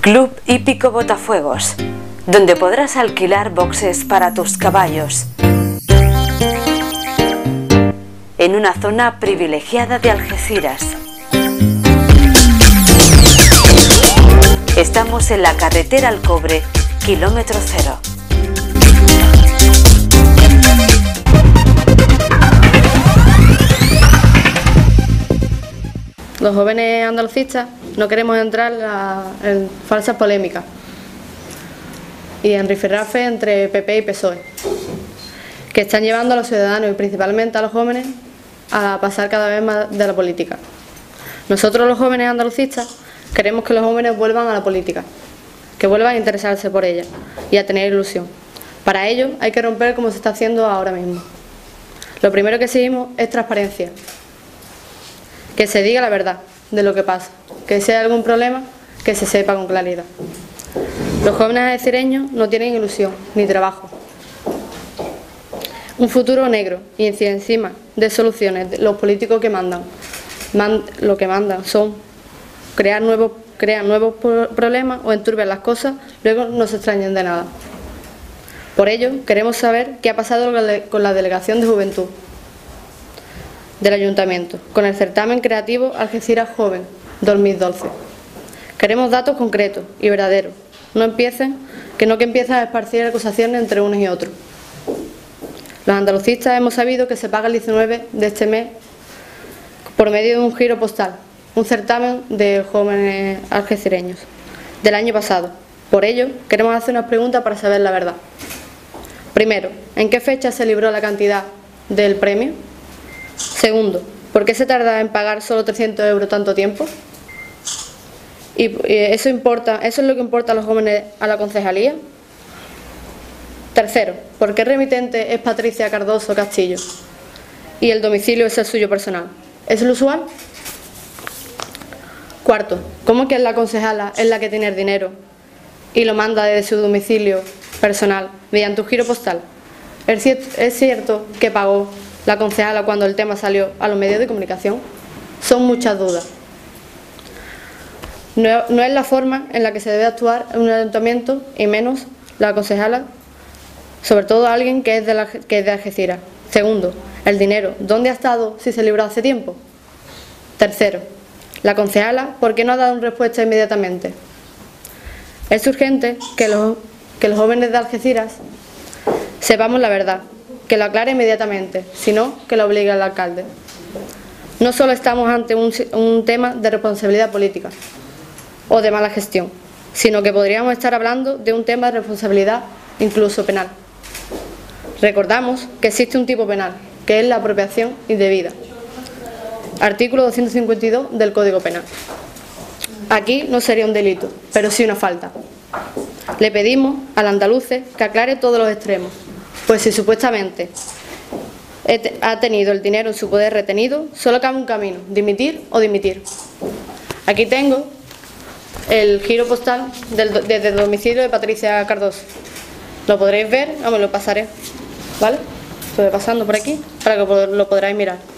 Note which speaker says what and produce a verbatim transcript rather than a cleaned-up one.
Speaker 1: Club Hípico Botafuegos, donde podrás alquilar boxes para tus caballos. En una zona privilegiada de Algeciras. Estamos en la carretera al Cobre, kilómetro cero.
Speaker 2: Los jóvenes andalucistas no queremos entrar la, en falsas polémicas y en rifirrafe entre P P y P S O E, que están llevando a los ciudadanos y principalmente a los jóvenes a pasar cada vez más de la política. Nosotros los jóvenes andalucistas queremos que los jóvenes vuelvan a la política, que vuelvan a interesarse por ella y a tener ilusión. Para ello hay que romper como se está haciendo ahora mismo. Lo primero que exigimos es transparencia, que se diga la verdad de lo que pasa, que si hay algún problema, que se sepa con claridad. Los jóvenes algecireños no tienen ilusión ni trabajo. Un futuro negro y encima de soluciones, los políticos que mandan, man, lo que mandan son crear nuevos, crear nuevos problemas o enturbiar las cosas, luego no se extrañen de nada. Por ello, queremos saber qué ha pasado con la Delegación de Juventud del Ayuntamiento, con el certamen creativo Algeciras Joven dos mil doce. Queremos datos concretos y verdaderos, no empiecen, que no que empiecen a esparcir acusaciones entre unos y otros. Los andalucistas hemos sabido que se paga el diecinueve de este mes por medio de un giro postal, un certamen de jóvenes algecireños del año pasado. Por ello, queremos hacer unas preguntas para saber la verdad. Primero, ¿en qué fecha se libró la cantidad del premio? Segundo, ¿por qué se tarda en pagar solo trescientos euros tanto tiempo? ¿Y eso importa, eso es lo que importa a los jóvenes a la concejalía? Tercero, ¿por qué remitente es Patricia Cardoso Castillo y el domicilio es el suyo personal? ¿Es lo usual? Cuarto, ¿cómo que la concejala es la que tiene el dinero y lo manda desde su domicilio personal mediante un giro postal? ¿Es cierto, es cierto que pagó la concejala cuando el tema salió a los medios de comunicación? Son muchas dudas. No, no es la forma en la que se debe actuar en un ayuntamiento y menos la concejala, sobre todo alguien que es de, la, que es de Algeciras. Segundo, el dinero, ¿dónde ha estado si se libró hace tiempo? Tercero, la concejala, ¿por qué no ha dado una respuesta inmediatamente? Es urgente que los, que los jóvenes de Algeciras sepamos la verdad, que lo aclare inmediatamente, sino que lo obligue al alcalde. No solo estamos ante un, un tema de responsabilidad política o de mala gestión, sino que podríamos estar hablando de un tema de responsabilidad incluso penal. Recordamos que existe un tipo penal, que es la apropiación indebida. Artículo doscientos cincuenta y dos del Código Penal. Aquí no sería un delito, pero sí una falta. Le pedimos al andaluce que aclare todos los extremos, pues si supuestamente ha tenido el dinero en su poder retenido, solo cabe un camino, dimitir o dimitir. Aquí tengo el giro postal del, desde el domicilio de Patricia Cardoso. Lo podréis ver, o me lo pasaré, ¿vale? Estoy pasando por aquí para que lo podráis mirar.